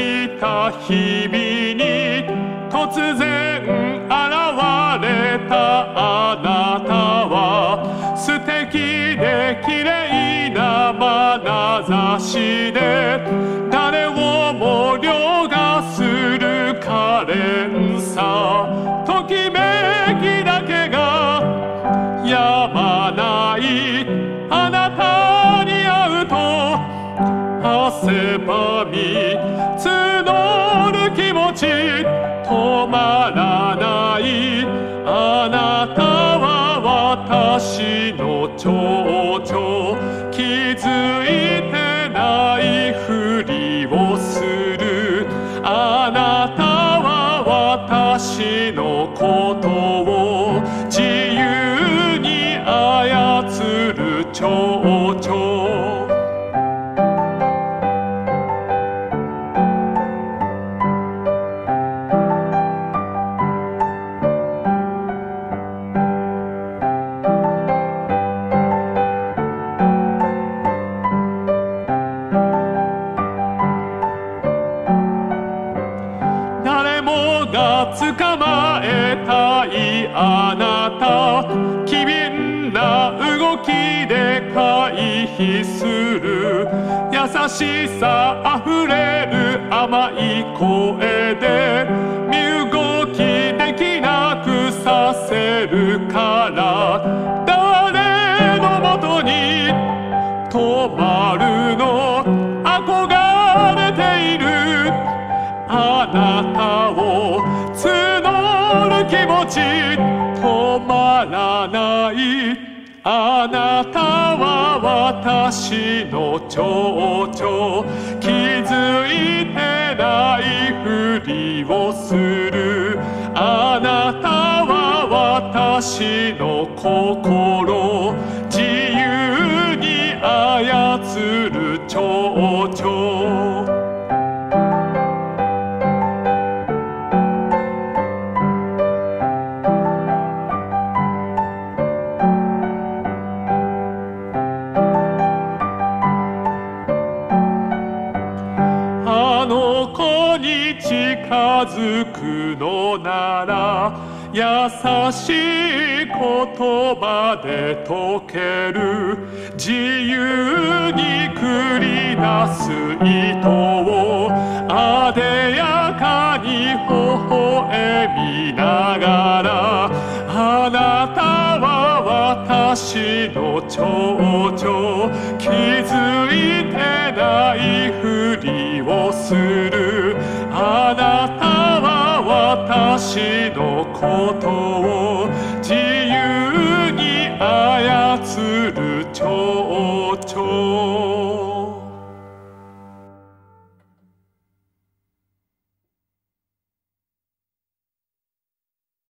きた日々に突然現れたあなたは素敵で綺麗な眼差しで誰をも凌駕する可憐さときめきだけがやまないあなたに会うと汗ばみ募る気持ち止まらないあなたは私の蝶々気づいてないふりをするあなたは私のことを自由に操る蝶々捕まえたいあなた機敏な動きで回避する優しさあふれる甘い声で身動きできなくさせるから誰のもとに止まるの憧れているあなたを募る気持ち止まらないあなたは私の蝶々気づいてないふりをするあなたは私の心自由に操る蝶々あの子に近づくのなら優しい言葉で解ける自由に繰り出す糸をあでやかに微笑みながらあなたは私の蝶々気づいてないふりをするあなたは私のことを自由に操る蝶々